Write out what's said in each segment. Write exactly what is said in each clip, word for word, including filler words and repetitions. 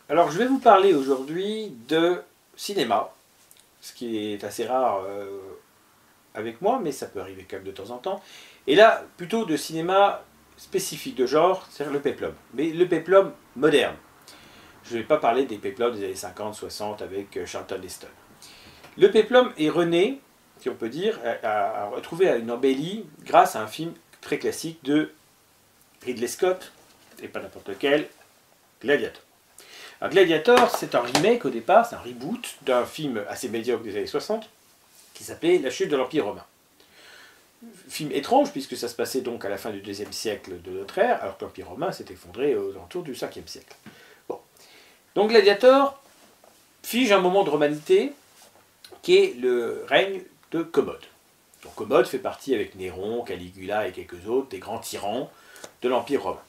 Alors je vais vous parler aujourd'hui de cinéma, ce qui est assez rare euh, avec moi, mais ça peut arriver quand même de temps en temps. Et là, plutôt de cinéma spécifique de genre, c'est-à-dire le péplum. Mais le péplum moderne. Je ne vais pas parler des péplums des années cinquante soixante avec euh, Charlton Heston. Le péplum est rené, si on peut dire, a, a retrouvé une embellie grâce à un film très classique de Ridley Scott, et pas n'importe lequel, Gladiator. Alors, Gladiator, c'est un remake au départ, c'est un reboot d'un film assez médiocre des années soixante qui s'appelait La chute de l'Empire romain. Film étrange puisque ça se passait donc à la fin du deuxième siècle de notre ère, alors que l'Empire romain s'est effondré aux alentours du cinquième siècle. Bon. Donc Gladiator fige un moment de romanité qui est le règne de Commode. Donc Commode fait partie avec Néron, Caligula et quelques autres des grands tyrans de l'Empire romain.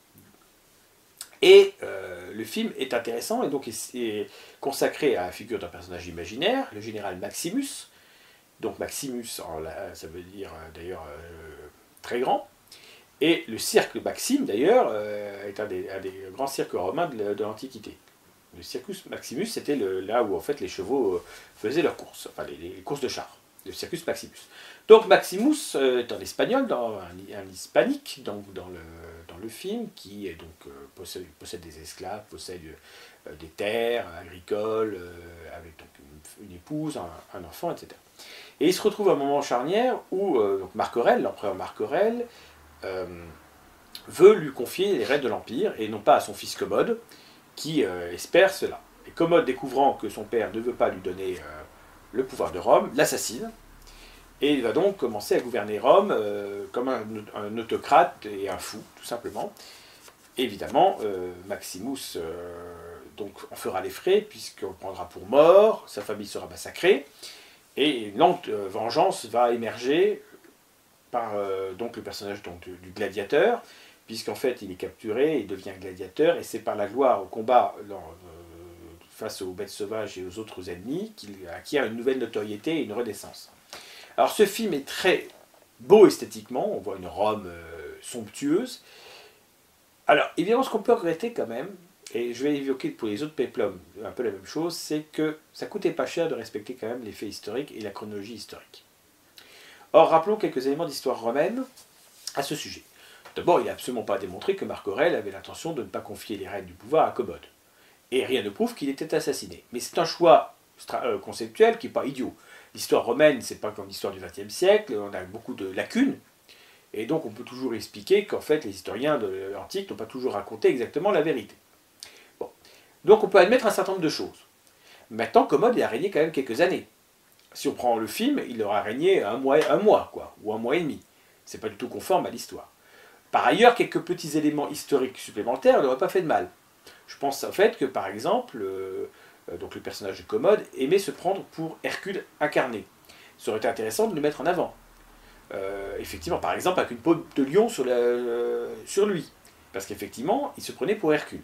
Et euh, le film est intéressant et donc est consacré à la figure d'un personnage imaginaire, le général Maximus. Donc Maximus, ça veut dire d'ailleurs euh, très grand. Et le cirque Maxime, d'ailleurs, euh, est un des, un des grands cirques romains de, de l'Antiquité. Le Circus Maximus, c'était là où en fait les chevaux faisaient leurs courses, enfin les, les courses de chars. Le Circus Maximus. Donc Maximus euh, est un espagnol, dans, un, un hispanique, donc dans le, dans le film, qui est, donc, euh, possède, possède des esclaves, possède euh, des terres agricoles, euh, avec donc, une, une épouse, un, un enfant, et cetera. Et il se retrouve à un moment charnière où euh, donc Marc Aurèle, l'empereur Marc Aurèle, euh, veut lui confier les rênes de l'Empire, et non pas à son fils Commode, qui euh, espère cela. Et Commode, découvrant que son père ne veut pas lui donner euh, le pouvoir de Rome, l'assassine, et il va donc commencer à gouverner Rome euh, comme un, un autocrate et un fou, tout simplement. Et évidemment, euh, Maximus euh, donc, en fera les frais, puisqu'on le prendra pour mort, sa famille sera massacrée, et une lente euh, vengeance va émerger par euh, donc, le personnage donc, du, du gladiateur, puisqu'en fait il est capturé, il devient gladiateur, et c'est par la gloire au combat dans, euh, face aux bêtes sauvages et aux autres ennemis qu'il acquiert une nouvelle notoriété et une renaissance. Alors ce film est très beau esthétiquement, on voit une Rome euh, somptueuse. Alors évidemment ce qu'on peut regretter quand même, et je vais évoquer pour les autres péplums un peu la même chose, c'est que ça coûtait pas cher de respecter quand même les faits historiques et la chronologie historique. Or rappelons quelques éléments d'histoire romaine à ce sujet. D'abord, il n'est absolument pas démontré que Marc Aurèle avait l'intention de ne pas confier les rênes du pouvoir à Commode. Et rien ne prouve qu'il était assassiné. Mais c'est un choix conceptuel qui n'est pas idiot. L'histoire romaine, c'est pas comme l'histoire du vingtième siècle, on a beaucoup de lacunes, et donc on peut toujours expliquer qu'en fait les historiens de l'Antique n'ont pas toujours raconté exactement la vérité. Bon. Donc on peut admettre un certain nombre de choses. Maintenant, Commode a régné quand même quelques années. Si on prend le film, il aura régné un mois, un mois quoi, ou un mois et demi. C'est pas du tout conforme à l'histoire. Par ailleurs, quelques petits éléments historiques supplémentaires n'auraient pas fait de mal. Je pense au fait que, par exemple, euh, donc le personnage de Commode aimait se prendre pour Hercule incarné. Ça aurait été intéressant de le mettre en avant. Euh, effectivement, par exemple, avec une peau de lion sur, la, euh, sur lui. Parce qu'effectivement, il se prenait pour Hercule.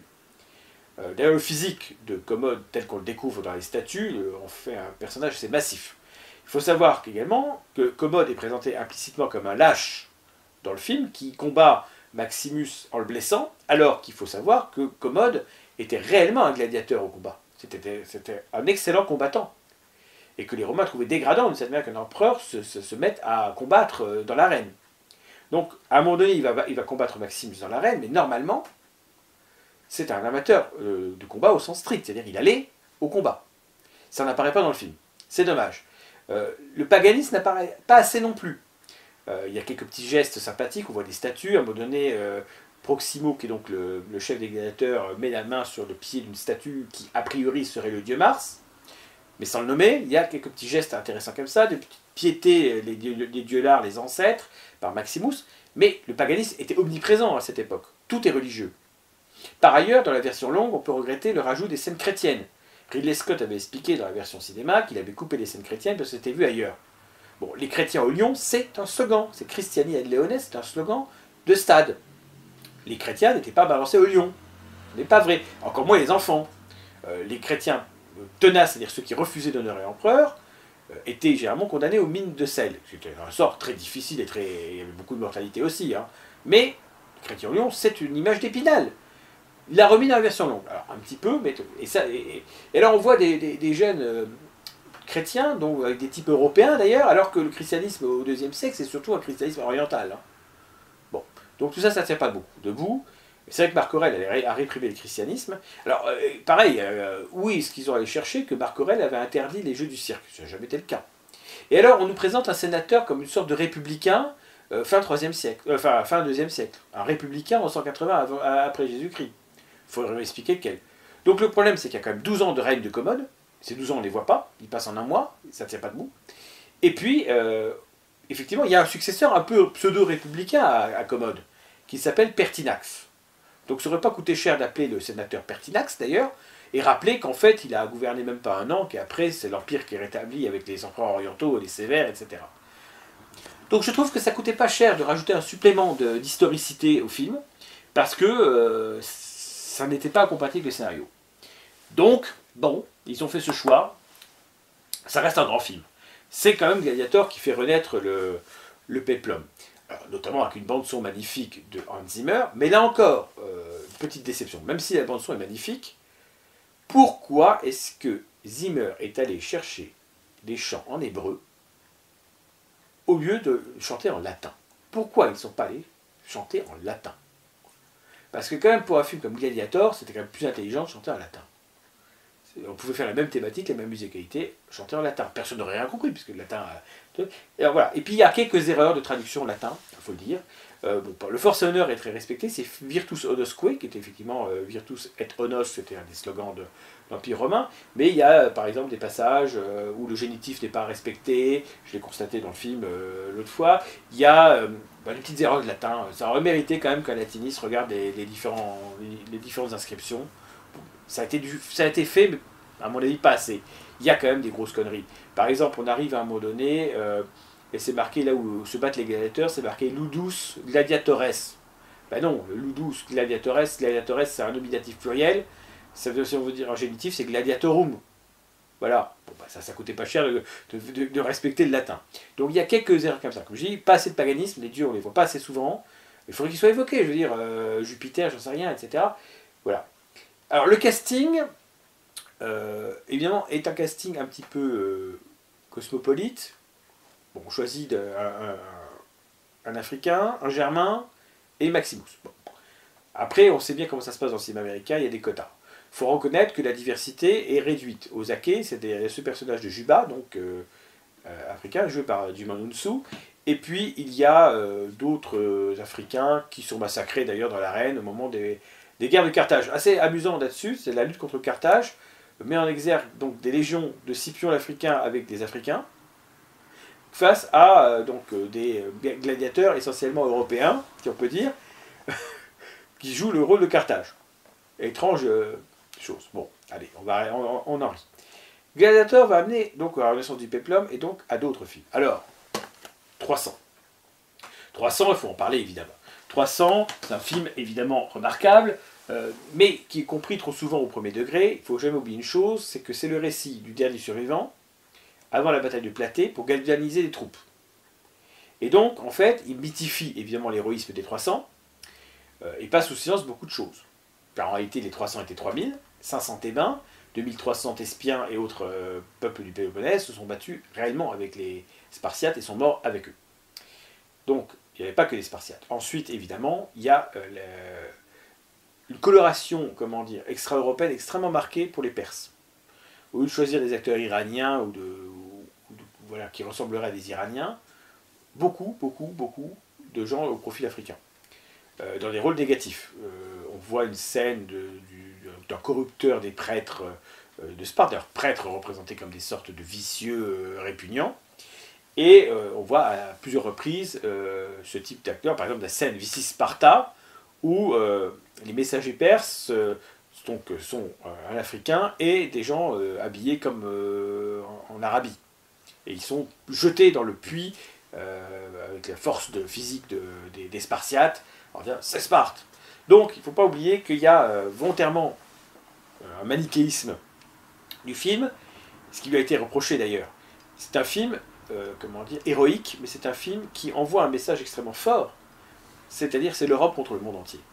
Euh, D'ailleurs, le physique de Commode, tel qu'on le découvre dans les statues, euh, en fait un personnage assez massif. Il faut savoir également que Commode est présenté implicitement comme un lâche dans le film, qui combat Maximus en le blessant, alors qu'il faut savoir que Commode était réellement un gladiateur au combat. C'était un excellent combattant. Et que les Romains trouvaient dégradant d'une certaine manière qu'un empereur se, se, se mette à combattre dans l'arène. Donc, à un moment donné, il va, il va combattre Maximus dans l'arène, mais normalement, c'est un amateur euh, de combat au sens strict, c'est-à-dire il allait au combat. Ça n'apparaît pas dans le film. C'est dommage. Euh, le paganisme n'apparaît pas assez non plus. Euh, il y a quelques petits gestes sympathiques, on voit des statues, à un moment donné, euh, Proximo, qui est donc le, le chef des gladiateurs, met la main sur le pied d'une statue qui, a priori, serait le dieu Mars, mais sans le nommer. Il y a quelques petits gestes intéressants comme ça, de piéter les, les dieux lards, les ancêtres, par Maximus, mais le paganisme était omniprésent à cette époque. Tout est religieux. Par ailleurs, dans la version longue, on peut regretter le rajout des scènes chrétiennes. Ridley Scott avait expliqué dans la version cinéma qu'il avait coupé les scènes chrétiennes parce que c'était vu ailleurs. Bon, les chrétiens au lion, c'est un slogan. C'est Christiani ad Leones, c'est un slogan de stade. Les chrétiens n'étaient pas balancés au lion. Ce n'est pas vrai. Encore moins les enfants. Euh, les chrétiens tenaces, c'est-à-dire ceux qui refusaient d'honorer l'empereur, euh, étaient généralement condamnés aux mines de sel. C'était un sort très difficile et très... il y avait beaucoup de mortalité aussi. Hein. Mais les chrétiens au lion, c'est une image d'Épinal. Il l'a remis dans la version longue. Alors, un petit peu, mais... Et, ça, et, et là, on voit des, des, des jeunes euh, chrétiens, donc, avec des types européens, d'ailleurs, alors que le christianisme au deuxième siècle, c'est surtout un christianisme oriental. Hein. Bon. Donc, tout ça, ça ne tient pas beaucoup debout. C'est vrai que Marc Aurèle elle a réprimé le christianisme. Alors, euh, pareil, euh, oui, est-ce qu'ils ont allé chercher que Marc Aurèle avait interdit les jeux du cirque? Ça n'a jamais été le cas. Et alors, on nous présente un sénateur comme une sorte de républicain euh, fin troisième siècle, euh, enfin fin deuxième siècle. Un républicain en cent quatre-vingts avant, après Jésus-Christ. Il faudrait m'expliquer lequel. Donc, le problème, c'est qu'il y a quand même douze ans de règne de Commode. Ces douze ans, on ne les voit pas. Ils passent en un mois. Ça ne tient pas debout. Et puis, euh, effectivement, il y a un successeur un peu pseudo-républicain à, à Commode, qui s'appelle Pertinax. Donc ça n'aurait pas coûté cher d'appeler le sénateur Pertinax d'ailleurs, et rappeler qu'en fait il a gouverné même pas un an, qu'après c'est l'Empire qui est rétabli avec les empereurs orientaux, les Sévères, et cetera. Donc je trouve que ça coûtait pas cher de rajouter un supplément d'historicité au film, parce que euh, ça n'était pas compatible avec le scénario. Donc, bon, ils ont fait ce choix, ça reste un grand film. C'est quand même Gladiator qui fait renaître le, le péplum. Alors, notamment avec une bande-son magnifique de Hans Zimmer, mais là encore, euh, petite déception, même si la bande-son est magnifique, pourquoi est-ce que Zimmer est allé chercher des chants en hébreu au lieu de chanter en latin? Pourquoi ils ne sont pas allés chanter en latin? Parce que quand même pour un film comme Gladiator, c'était quand même plus intelligent de chanter en latin. On pouvait faire la même thématique, la même musicalité, chanter en latin. Personne n'aurait rien compris, puisque le latin... Et, alors, voilà. Et puis il y a quelques erreurs de traduction en latin, il faut le dire. Euh, bon, le force et honneur est très respecté, c'est Virtus Honosque, qui était effectivement euh, Virtus et Honos, c'était un des slogans de l'Empire romain. Mais il y a euh, par exemple des passages euh, où le génitif n'est pas respecté, je l'ai constaté dans le film euh, l'autre fois. Il y a euh, bah, des petites erreurs de latin, ça aurait mérité quand même qu'un latiniste regarde les, les, différents, les, les différentes inscriptions. Ça a, été du, ça a été fait, mais à mon avis, pas assez. Il y a quand même des grosses conneries. Par exemple, on arrive à un moment donné, euh, et c'est marqué là où se battent les gladiateurs, c'est marqué Ludus Gladiatores. Ben non, le Ludus Gladiatores, Gladiatores c'est un nominatif pluriel, ça veut, si on veut dire un génitif, c'est Gladiatorum. Voilà, bon, ben ça, ça coûtait pas cher de, de, de, de respecter le latin. Donc il y a quelques erreurs comme ça. Comme je dis, pas assez de paganisme, les dieux on les voit pas assez souvent. Il faudrait qu'ils soient évoqués, je veux dire, euh, Jupiter, j'en sais rien, et cetera. Voilà. Alors le casting, euh, évidemment, est un casting un petit peu euh, cosmopolite. Bon, on choisit de, un, un, un Africain, un Germain et Maximus. Bon. Après, on sait bien comment ça se passe dans le cinéma américain, il y a des quotas. Il faut reconnaître que la diversité est réduite. Aux Aké, c'est ce personnage de Juba, donc euh, euh, africain, joué par Djuma Nunsu. Et puis, il y a euh, d'autres euh, Africains qui sont massacrés d'ailleurs dans l'arène au moment des... des guerres de Carthage. Assez amusant là-dessus, c'est la lutte contre Carthage, met en exergue donc des légions de Scipion l'Africain avec des Africains, face à euh, donc, euh, des gladiateurs essentiellement européens, si on peut dire, qui jouent le rôle de Carthage. Étrange euh, chose. Bon, allez, on, va, on, on en rit. Gladiator va amener donc à la Renaissance du péplum et donc à d'autres films. Alors, trois cents. trois cents, il faut en parler évidemment. trois cents, c'est un film évidemment remarquable, euh, mais qui est compris trop souvent au premier degré. Il ne faut jamais oublier une chose, c'est que c'est le récit du dernier survivant, avant la bataille de Platée, pour galvaniser les troupes. Et donc, en fait, il mythifie évidemment l'héroïsme des trois cents, euh, et passe sous silence beaucoup de choses. Car en réalité, les trois cents étaient trois mille, cinq cents Thébains, deux mille trois cents Thespiens et autres euh, peuples du Péloponnèse se sont battus réellement avec les Spartiates et sont morts avec eux. Donc, il n'y avait pas que les Spartiates. Ensuite, évidemment, il y a euh, le, une coloration, comment dire, extra-européenne extrêmement marquée pour les Perses. Au lieu de choisir des acteurs iraniens ou de, ou de, voilà, qui ressembleraient à des Iraniens, beaucoup, beaucoup, beaucoup de gens au profil africain, euh, dans des rôles négatifs. Euh, on voit une scène d'un corrupteur des prêtres euh, de Sparte, d'ailleurs prêtres représentés comme des sortes de vicieux euh, répugnants. Et euh, on voit à plusieurs reprises euh, ce type d'acteur, par exemple la scène Vici Sparta, où euh, les messagers perses euh, donc, sont euh, un africain et des gens euh, habillés comme euh, en, en Arabie. Et ils sont jetés dans le puits euh, avec la force de, physique de, des, des Spartiates. C'est Sparte. Donc il ne faut pas oublier qu'il y a euh, volontairement euh, un manichéisme du film, ce qui lui a été reproché d'ailleurs. C'est un film Euh, comment dire, héroïque, mais c'est un film qui envoie un message extrêmement fort, c'est-à-dire c'est l'Europe contre le monde entier.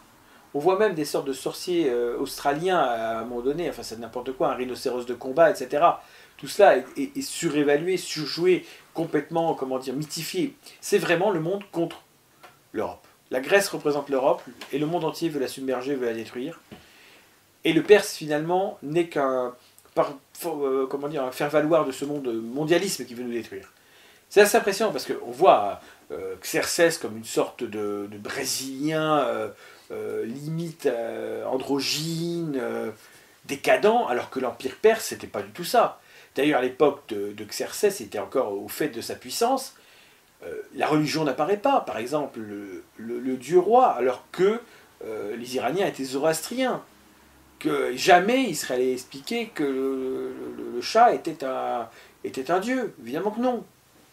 On voit même des sortes de sorciers euh, australiens à un moment donné, enfin c'est n'importe quoi, un rhinocéros de combat, et cetera. Tout cela est, est, est surévalué, surjoué, complètement, comment dire, mythifié. C'est vraiment le monde contre l'Europe. La Grèce représente l'Europe, et le monde entier veut la submerger, veut la détruire. Et le Perse, finalement, n'est qu'un euh, comment dire, un faire-valoir de ce monde mondialisme qui veut nous détruire. C'est assez impressionnant, parce qu'on voit euh, Xerxès comme une sorte de, de Brésilien, euh, euh, limite euh, androgyne, euh, décadent, alors que l'Empire perse, c'était pas du tout ça. D'ailleurs, à l'époque de, de Xerxès, c'était encore au fait de sa puissance. Euh, la religion n'apparaît pas, par exemple, le, le, le dieu roi, alors que euh, les Iraniens étaient zoroastriens. Que jamais il serait allé expliquer que le, le, le chat était un, était un dieu. Évidemment que non.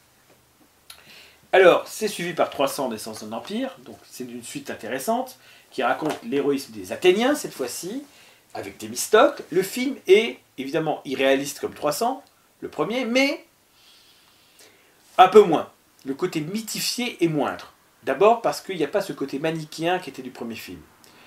Alors, c'est suivi par trois cents naissances d'un empire, donc c'est une suite intéressante, qui raconte l'héroïsme des Athéniens, cette fois-ci, avec Thémistocle. Le film est évidemment irréaliste comme trois cents, le premier, mais un peu moins. Le côté mythifié est moindre. D'abord parce qu'il n'y a pas ce côté manichéen qui était du premier film.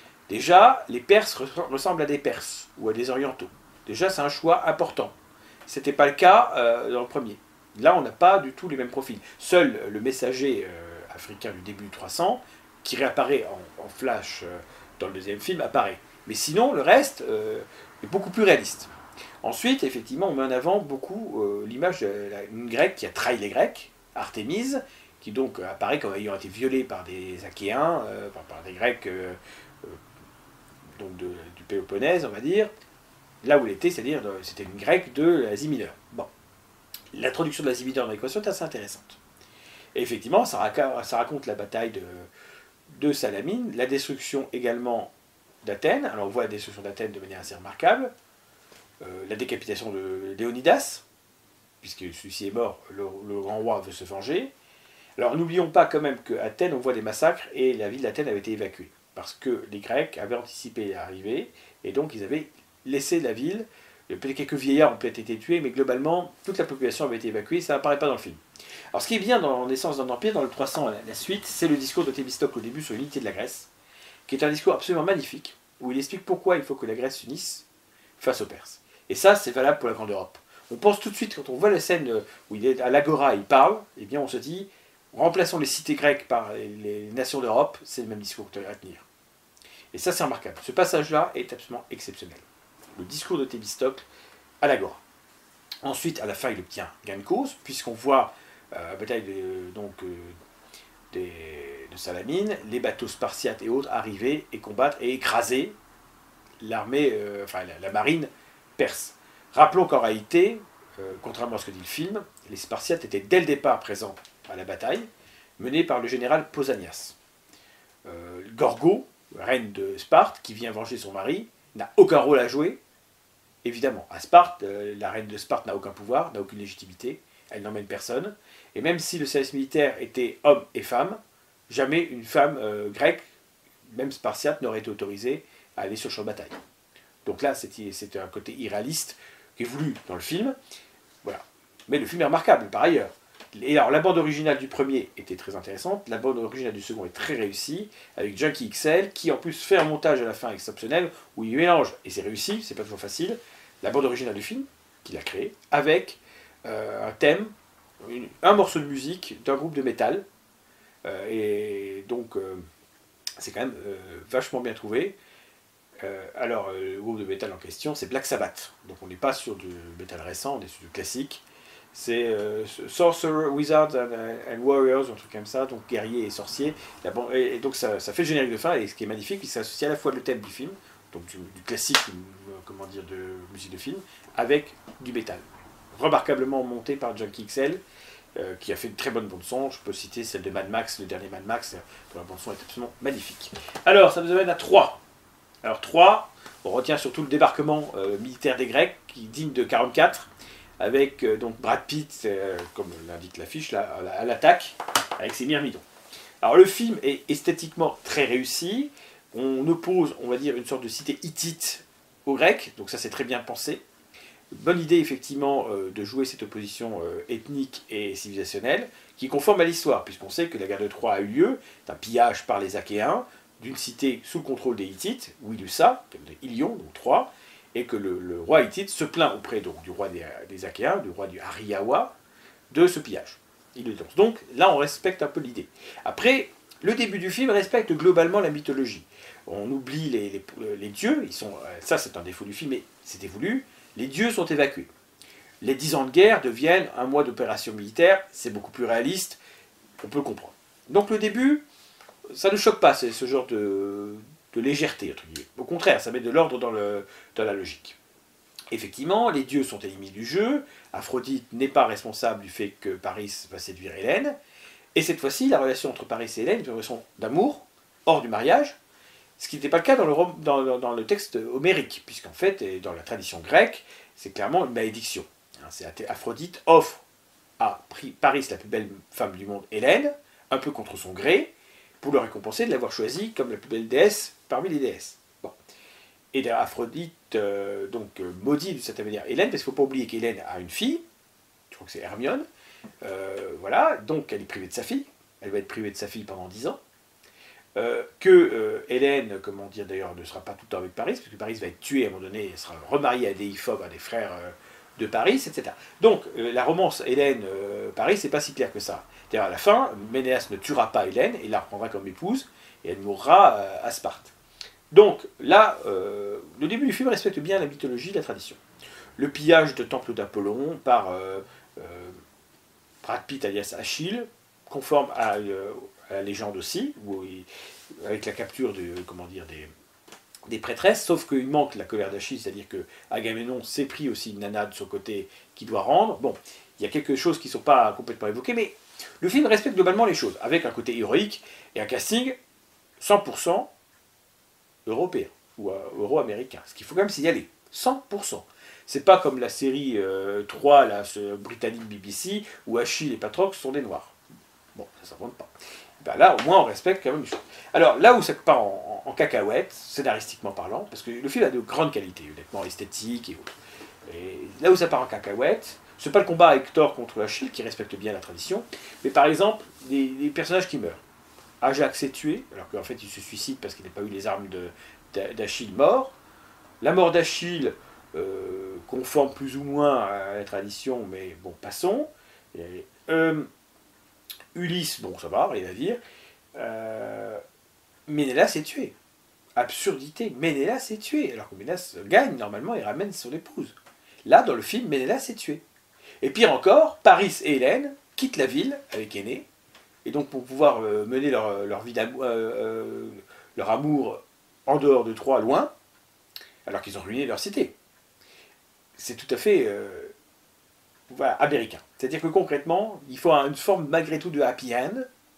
Déjà, les Perses ressemblent à des Perses, ou à des Orientaux. Déjà, c'est un choix important. Ce n'était pas le cas euh, dans le premier. Là, on n'a pas du tout les mêmes profils. Seul le messager euh, africain du début trois cents, qui réapparaît en, en flash euh, dans le deuxième film, apparaît. Mais sinon, le reste euh, est beaucoup plus réaliste. Ensuite, effectivement, on met en avant beaucoup euh, l'image d'une Grecque qui a trahi les Grecs, Artémise, qui donc apparaît comme ayant été violée par des Achéens, euh, enfin, par des Grecs euh, euh, donc de, du Péloponnèse, on va dire, là où elle était, c'est-à-dire c'était une Grecque de l'Asie mineure. Bon. L'introduction de l'Asie mineure dans l'équation est assez intéressante. Et effectivement, ça, raconte, ça raconte la bataille de, de Salamine, la destruction également d'Athènes. Alors on voit la destruction d'Athènes de manière assez remarquable, euh, la décapitation de Léonidas, puisque celui-ci est mort, le, le grand roi veut se venger. Alors n'oublions pas quand même qu'à Athènes, on voit des massacres et la ville d'Athènes avait été évacuée. Parce que les Grecs avaient anticipé l'arrivée, et donc ils avaient laissé la ville. Peut-être quelques vieillards ont peut-être été tués, mais globalement, toute la population avait été évacuée, ça n'apparaît pas dans le film. Alors ce qui est bien dans Naissance d'un empire, dans le trois cents, la suite, c'est le discours de Thémistocle au début sur l'unité de la Grèce, qui est un discours absolument magnifique, où il explique pourquoi il faut que la Grèce s'unisse face aux Perses. Et ça, c'est valable pour la Grande Europe. On pense tout de suite, quand on voit la scène où il est à l'Agora, il parle, eh bien on se dit, remplaçons les cités grecques par les nations d'Europe, c'est le même discours à tenir. Et ça, c'est remarquable. Ce passage-là est absolument exceptionnel. Le discours de Thémistocle à l'Agora. Ensuite, à la fin, il obtient gain de cause, puisqu'on voit euh, la bataille de, donc, euh, des, de Salamine, les bateaux spartiates et autres arriver et combattre et écraser l'armée, euh, enfin la, la marine perse. Rappelons qu'en réalité, euh, contrairement à ce que dit le film, les Spartiates étaient dès le départ présents à la bataille, menée par le général Pausanias. Euh, Gorgo, reine de Sparte, qui vient venger son mari, n'a aucun rôle à jouer. Évidemment, à Sparte, euh, la reine de Sparte n'a aucun pouvoir, n'a aucune légitimité, elle n'emmène personne. Et même si le service militaire était homme et femme, jamais une femme euh, grecque, même spartiate, n'aurait été autorisée à aller sur le champ de bataille. Donc là, c'était un côté irréaliste qui est voulu dans le film. Voilà. Mais le film est remarquable, par ailleurs. Et alors, la bande originale du premier était très intéressante, la bande originale du second est très réussie, avec Junkie X L, qui en plus fait un montage à la fin exceptionnel, où il mélange, et c'est réussi, c'est pas toujours facile, la bande originale du film, qu'il a créé, avec euh, un thème, une, un morceau de musique d'un groupe de métal, euh, et donc euh, c'est quand même euh, vachement bien trouvé. Euh, alors, euh, le groupe de métal en question, c'est Black Sabbath, donc on n'est pas sur du métal récent, on est sur du classique. C'est euh, Sorcerer, Wizards and, and Warriors, un truc comme ça, donc guerriers et sorciers. La bon, et, et donc ça, ça fait le générique de fin, et ce qui est magnifique, c'est associé à la fois le thème du film, donc du, du classique, euh, comment dire, de musique de film, avec du métal. Remarquablement monté par Junkie X L, euh, qui a fait une très bonne bande-son. Je peux citer celle de Mad Max, le dernier Mad Max, dont la bande-son est absolument magnifique. Alors, ça nous amène à trois. Alors trois, on retient surtout le débarquement euh, militaire des Grecs, qui est digne de quarante-quatre, avec euh, donc Brad Pitt, euh, comme l'indique l'affiche, là, à l'attaque, avec ses myrmidons. Alors le film est esthétiquement très réussi, on oppose, on va dire, une sorte de cité hittite aux Grecs, donc ça c'est très bien pensé. Bonne idée effectivement euh, de jouer cette opposition euh, ethnique et civilisationnelle, qui est conforme à l'histoire, puisqu'on sait que la guerre de Troie a eu lieu, d'un pillage par les Achéens, d'une cité sous le contrôle des Hittites, Wilusa, Ilion, donc trois, et que le, le roi hittite se plaint auprès donc, du roi des, des Achéens, du roi du Hariawa, de ce pillage. Il le dénonce. Donc là, on respecte un peu l'idée. Après, le début du film respecte globalement la mythologie. On oublie les, les, les dieux, ils sont, ça c'est un défaut du film, mais c'était voulu, les dieux sont évacués. Les dix ans de guerre deviennent un mois d'opération militaire, c'est beaucoup plus réaliste, on peut le comprendre. Donc le début, ça ne choque pas, c'est ce genre de, de légèreté, entre guillemets. Au contraire, ça met de l'ordre dans, le, dans la logique. Effectivement, les dieux sont éliminés du jeu, Aphrodite n'est pas responsable du fait que Paris va séduire Hélène, et cette fois-ci, la relation entre Paris et Hélène est une relation d'amour, hors du mariage, ce qui n'était pas le cas dans le, dans, dans le texte homérique, puisqu'en fait, et dans la tradition grecque, c'est clairement une malédiction. C'est Aphrodite offre à Paris, la plus belle femme du monde, Hélène, un peu contre son gré, pour le récompenser de l'avoir choisie comme la plus belle déesse parmi les déesses. Bon. Et Aphrodite euh, donc, euh, maudit de cette manière Hélène, parce qu'il ne faut pas oublier qu'Hélène a une fille, je crois que c'est Hermione, euh, voilà, donc elle est privée de sa fille, elle va être privée de sa fille pendant dix ans, euh, que euh, Hélène, comment dire d'ailleurs, ne sera pas tout le temps avec Paris, parce que Paris va être tué à un moment donné, elle sera remariée à Déiphobe, à des frères euh, de Paris, et cetera. Donc, euh, la romance Hélène-Paris, euh, c'est pas si clair que ça. C'est-à-dire, à la fin, Ménélas ne tuera pas Hélène, et la reprendra comme épouse, et elle mourra euh, à Sparte. Donc, là, euh, le début du film respecte bien la mythologie, la tradition. Le pillage de temple d'Apollon par euh, euh, Brad Pitt alias Achille, conforme à, euh, à la légende aussi, où il, avec la capture de, comment dire, des... des prêtresses, sauf qu'il manque la colère d'Achille, c'est-à-dire que Agamemnon s'est pris aussi une nana de son côté qui doit rendre. Bon, il y a quelque chose qui ne sont pas complètement évoquées, mais le film respecte globalement les choses, avec un côté héroïque et un casting cent pour cent européen, ou euh, euro-américain, ce qu'il faut quand même signaler, cent pour cent. C'est pas comme la série euh, trois, là, ce britannique B B C, où Achille et Patrocle sont des noirs. Bon, ça ne s'invente pas. Ben là, au moins, on respecte quand même les choses. Alors, là où ça part en, en, en cacahuète, scénaristiquement parlant, parce que le film a de grandes qualités, honnêtement, esthétiques et autres. Et là où ça part en cacahuète, c'est pas le combat avec Thor contre Achille, qui respecte bien la tradition, mais par exemple, les, les personnages qui meurent. Ajax est tué, alors qu'en fait, il se suicide parce qu'il n'a pas eu les armes d'Achille mort. La mort d'Achille, euh, conforme plus ou moins à la tradition, mais bon, passons. Et, euh, Ulysse, bon, ça va, rien à dire. Euh, Ménélas est tué. Absurdité, Ménélas est tué. Alors que Ménélas gagne, normalement, et ramène son épouse. Là, dans le film, Ménélas est tué. Et pire encore, Paris et Hélène quittent la ville avec Énée, et donc pour pouvoir euh, mener leur, leur, vie d'amour, euh, euh, leur amour en dehors de Troie, loin, alors qu'ils ont ruiné leur cité. C'est tout à fait... Euh, Voilà, américain. C'est-à-dire que concrètement, il faut une forme malgré tout de happy end.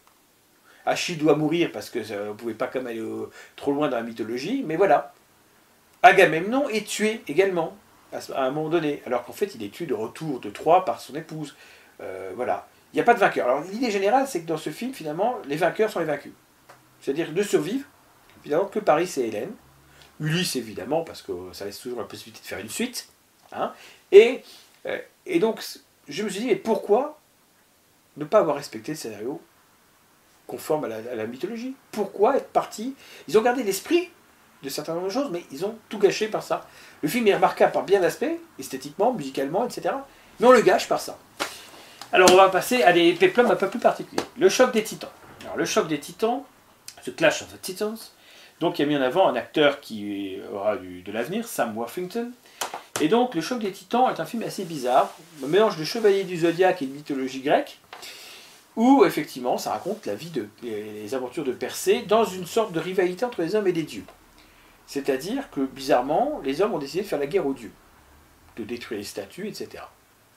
Achille doit mourir parce que ça, on ne pouvait pas comme aller au, trop loin dans la mythologie, mais voilà. Agamemnon est tué également, à, à un moment donné, alors qu'en fait il est tué de retour de Troie par son épouse. Euh, voilà. Il n'y a pas de vainqueur. Alors l'idée générale, c'est que dans ce film, finalement, les vainqueurs sont les vaincus. C'est-à-dire ne survivent, évidemment, que Paris et Hélène. Ulysse, évidemment, parce que ça laisse toujours la possibilité de faire une suite. Hein, et... Euh, Et donc, je me suis dit, mais pourquoi ne pas avoir respecté le scénario conforme à la, à la mythologie? Pourquoi être parti? Ils ont gardé l'esprit de certaines nombre de choses, mais ils ont tout gâché par ça. Le film est remarquable par bien d'aspects, esthétiquement, musicalement, et cetera. Mais on le gâche par ça. Alors, on va passer à des péplums un peu plus particuliers. Le choc des titans. Alors, le choc des titans, ce Clash of the Titans, donc il y a mis en avant un acteur qui aura du, de l'avenir, Sam Worthington. Et donc, Le Choc des Titans est un film assez bizarre, un mélange de Chevalier du Zodiaque et de mythologie grecque, où, effectivement, ça raconte la vie, de, les aventures de Persée dans une sorte de rivalité entre les hommes et les dieux. C'est-à-dire que, bizarrement, les hommes ont décidé de faire la guerre aux dieux, de détruire les statues, et cetera.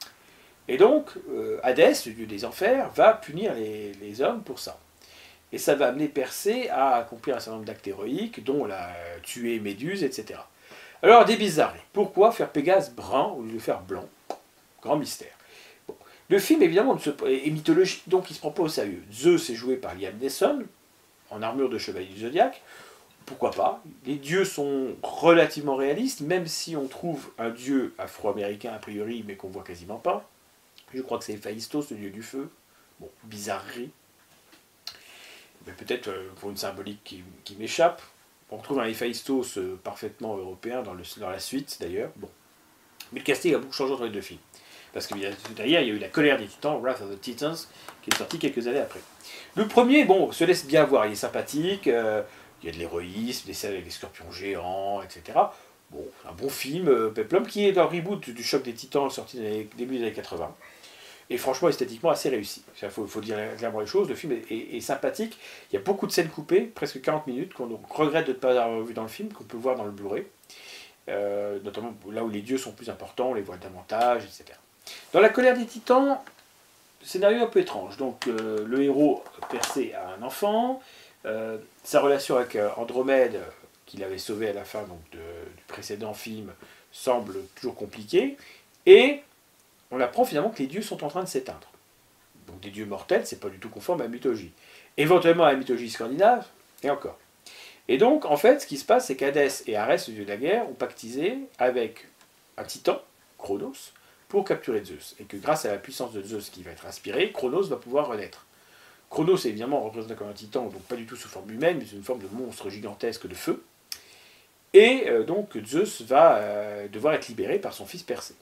Et donc, euh, Hadès, le dieu des enfers, va punir les, les hommes pour ça. Et ça va amener Persée à accomplir un certain nombre d'actes héroïques, dont la tuer Méduse, et cetera. Alors, des bizarreries. Pourquoi faire Pégase brun au lieu de faire blanc? Grand mystère. Bon. Le film, évidemment, est mythologique, donc il ne se prend pas au sérieux. Zeus est joué par Liam Neeson, en armure de chevalier du Zodiaque. Pourquoi pas? Les dieux sont relativement réalistes, même si on trouve un dieu afro-américain a priori, mais qu'on voit quasiment pas. Je crois que c'est Héphaïstos, le dieu du feu. Bon, bizarrerie. mais peut-être euh, pour une symbolique qui, qui m'échappe. On retrouve un Héphaïstos euh, parfaitement européen dans, le, dans la suite d'ailleurs. Bon. Mais le casting a beaucoup changé entre les deux films. Parce que derrière, il y a eu La colère des titans, Wrath of the Titans, qui est sorti quelques années après. Le premier, bon, se laisse bien voir, il est sympathique, euh, il y a de l'héroïsme, des scènes avec des scorpions géants, et cetera. Bon, un bon film, euh, peplum, qui est dans le reboot du Choc des Titans, sorti dans les début des années quatre-vingts. Et franchement, esthétiquement, assez réussi. Il faut, faut dire clairement les choses, le film est, est, est sympathique. Il y a beaucoup de scènes coupées, presque quarante minutes, qu'on regrette de ne pas avoir vu dans le film, qu'on peut voir dans le Blu-ray. Euh, notamment là où les dieux sont plus importants, on les voit davantage, et cetera. Dans La colère des titans, scénario un peu étrange. Donc euh, le héros Persée a un enfant, euh, sa relation avec euh, Andromède, qu'il avait sauvé à la fin donc, de, du précédent film, semble toujours compliquée, et on apprend finalement que les dieux sont en train de s'éteindre. Donc des dieux mortels, c'est pas du tout conforme à la mythologie. Éventuellement à la mythologie scandinave, et encore. Et donc, en fait, ce qui se passe, c'est qu'Hadès et Arès, le dieu de la guerre, ont pactisé avec un titan, Chronos, pour capturer Zeus. Et que grâce à la puissance de Zeus qui va être inspirée, Chronos va pouvoir renaître. Chronos est évidemment représenté comme un titan, donc pas du tout sous forme humaine, mais sous une forme de monstre gigantesque de feu. Et euh, donc Zeus va euh, devoir être libéré par son fils Persée.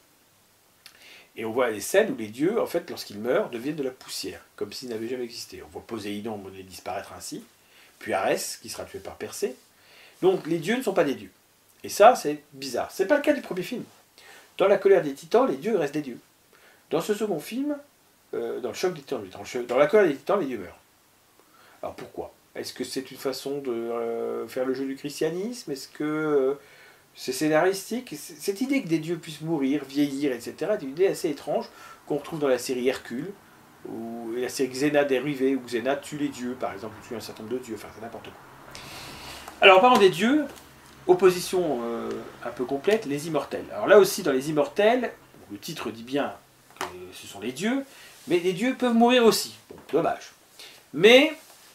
Et on voit des scènes où les dieux, en fait, lorsqu'ils meurent, deviennent de la poussière, comme s'ils n'avaient jamais existé. On voit Poséidon les disparaître ainsi, puis Arès, qui sera tué par Persée. Donc les dieux ne sont pas des dieux. Et ça, c'est bizarre. C'est pas le cas du premier film. Dans La colère des titans, les dieux restent des dieux. Dans ce second film, euh, dans le choc des titans, dans, le, dans La colère des titans, les dieux meurent. Alors pourquoi? Est-ce que c'est une façon de euh, faire le jeu du christianisme? Est-ce que euh, c'est scénaristique? Cette idée que des dieux puissent mourir, vieillir, et cetera est une idée assez étrange qu'on retrouve dans la série Hercule, ou la série Xena dérivée, où Xena tue les dieux, par exemple, ou tue un certain nombre de dieux, enfin c'est n'importe quoi. Alors en parlant des dieux, opposition euh, un peu complète, les immortels. Alors là aussi, dans les immortels, le titre dit bien que ce sont les dieux, mais les dieux peuvent mourir aussi. Bon, dommage. Mais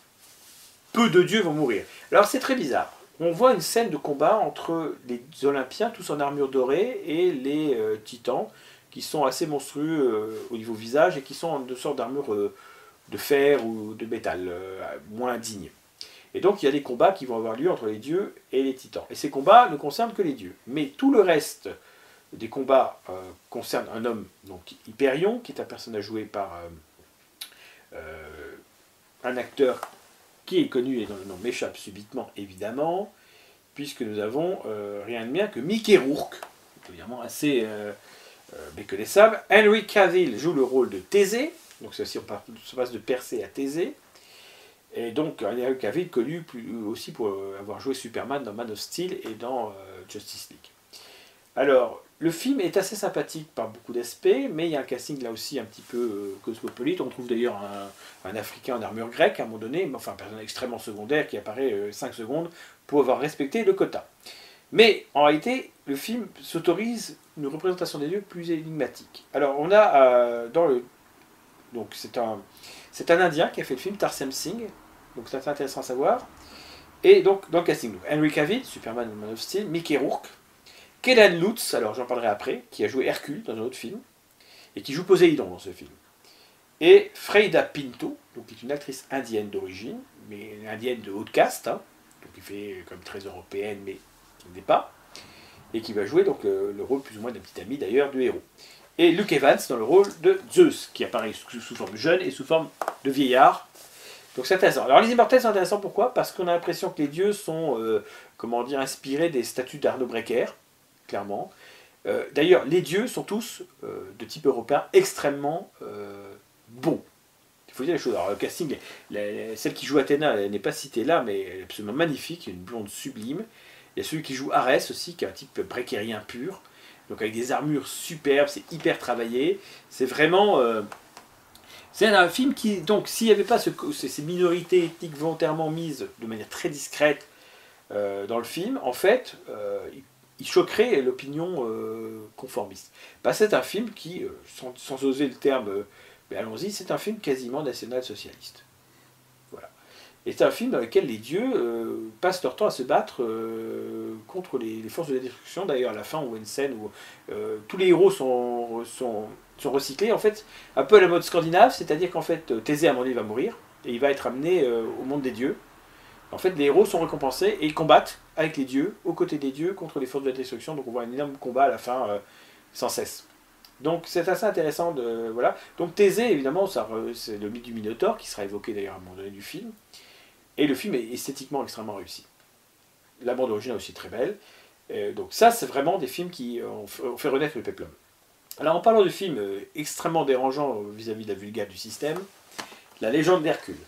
peu de dieux vont mourir. Alors c'est très bizarre. On voit une scène de combat entre les Olympiens, tous en armure dorée, et les euh, titans, qui sont assez monstrueux euh, au niveau visage, et qui sont en une sorte d'armure euh, de fer ou de métal, euh, moins digne. Et donc il y a des combats qui vont avoir lieu entre les dieux et les titans. Et ces combats ne concernent que les dieux. Mais tout le reste des combats euh, concerne un homme, donc Hyperion, qui est un personnage joué par euh, euh, un acteur qui est connu et dont le nom m'échappe subitement, évidemment, puisque nous avons euh, rien de bien que Mickey Rourke, évidemment assez euh, euh, méconnaissable. Henry Cavill joue le rôle de Thésée, donc ceci on se passe de Persée à Thésée. Et donc, Henry Cavill connu plus, aussi pour avoir joué Superman dans Man of Steel et dans euh, Justice League. Alors, le film est assez sympathique par beaucoup d'aspects, mais il y a un casting là aussi un petit peu euh, cosmopolite. On trouve d'ailleurs un, un Africain en armure grecque à un moment donné, mais enfin un personnage extrêmement secondaire qui apparaît euh, cinq secondes pour avoir respecté le quota. Mais en réalité, le film s'autorise une représentation des dieux plus énigmatique. Alors, on a euh, dans le. Donc, c'est un, c'est un Indien qui a fait le film, Tarsem Singh. Donc c'est intéressant à savoir. Et donc dans le casting, donc, Henry Cavill, Superman Man of Steel, Mickey Rourke, Kenan Lutz, alors j'en parlerai après, qui a joué Hercule dans un autre film, et qui joue Poséidon dans ce film. Et Freida Pinto, donc, qui est une actrice indienne d'origine, mais une indienne de haute caste, hein, donc qui fait comme très européenne, mais qui n'est pas, et qui va jouer donc, euh, le rôle plus ou moins d'un petit ami d'ailleurs du héros. Et Luke Evans dans le rôle de Zeus, qui apparaît sous, sous forme jeune et sous forme de vieillard. Donc c'est intéressant. Alors les immortels c'est intéressant pourquoi? Parce qu'on a l'impression que les dieux sont, euh, comment dire, inspirés des statues d'Arnaud Brecker, clairement. Euh, D'ailleurs, les dieux sont tous, euh, de type européen, extrêmement euh, beaux. Il faut dire les choses. Alors le casting, la, la, celle qui joue Athéna, elle n'est pas citée là, mais elle est absolument magnifique, une blonde sublime. Il y a celui qui joue Arès aussi, qui est un type bréckérien pur, donc avec des armures superbes, c'est hyper travaillé. C'est vraiment... Euh, C'est un film qui, donc, s'il n'y avait pas ce, ces minorités ethniques volontairement mises de manière très discrète euh, dans le film, en fait, euh, il, il choquerait l'opinion euh, conformiste. Bah, c'est un film qui, euh, sans, sans oser le terme, euh, mais allons-y, c'est un film quasiment national-socialiste. Voilà. Et c'est un film dans lequel les dieux euh, passent leur temps à se battre euh, contre les, les forces de la destruction. D'ailleurs, à la fin, on voit une scène où euh, tous les héros sont... sont sont recyclés, en fait, un peu à la mode scandinave, c'est-à-dire qu'en fait, Thésée, à un moment donné, va mourir, et il va être amené euh, au monde des dieux. En fait, les héros sont récompensés et ils combattent avec les dieux, aux côtés des dieux, contre les forces de la destruction. Donc on voit un énorme combat à la fin, euh, sans cesse. Donc c'est assez intéressant de... Voilà. Donc Thésée, évidemment, c'est le mythe du Minotaure, qui sera évoqué d'ailleurs à un moment donné du film. Et le film est esthétiquement extrêmement réussi. La bande originale aussi très belle. Euh, donc ça, c'est vraiment des films qui ont fait renaître le péplum. Alors en parlant de films euh, extrêmement dérangeants vis-à-vis de la vulgate du système, La légende d'Hercule.